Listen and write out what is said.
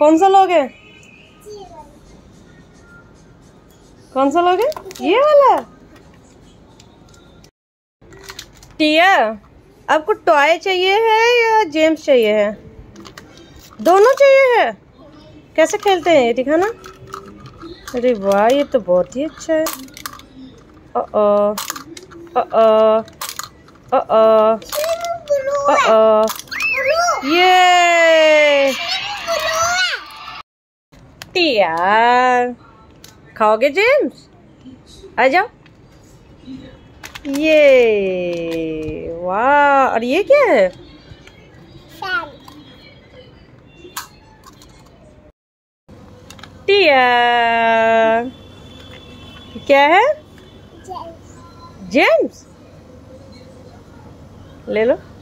कौन सा लोगे? कौन सा लोगे? ये वाला। टिया, आपको टॉय चाहिए है या जेम्स चाहिए है? दोनों चाहिए है। कैसे खेलते हैं ये दिखाना। अरे वाह, ये तो बहुत ही अच्छा है। ये टिया, खाओगे जेम्स? आ जाओ। ये वाह, और ये क्या है? टिया, क्या है? जेम्स। ले लो।